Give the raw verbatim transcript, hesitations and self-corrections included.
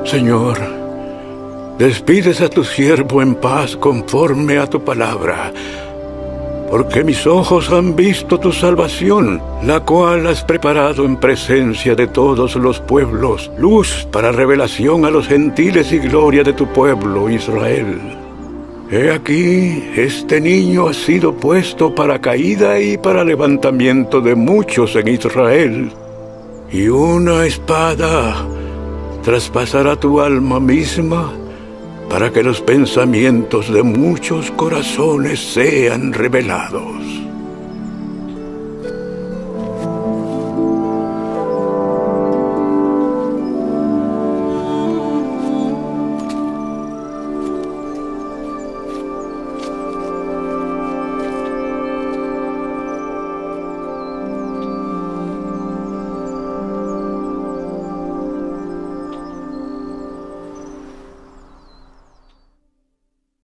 Señor, despides a tu siervo en paz conforme a tu palabra, porque mis ojos han visto tu salvación, la cual has preparado en presencia de todos los pueblos, luz para revelación a los gentiles y gloria de tu pueblo Israel. He aquí, este niño ha sido puesto para caída y para levantamiento de muchos en Israel, y una espada traspasará tu alma misma, para que los pensamientos de muchos corazones sean revelados.